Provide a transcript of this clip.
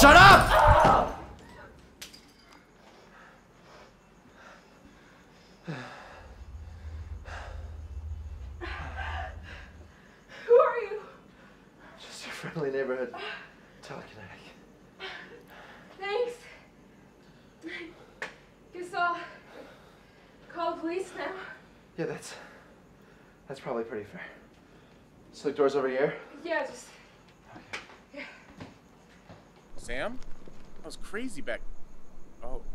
Shut up! Who are you? Just your friendly neighborhood telekinetic. Thanks. Guess I'll call the police now. Yeah, that's probably pretty fair. So the door's over here? Yeah, just... Okay. Yeah. Sam? That was crazy back... Oh.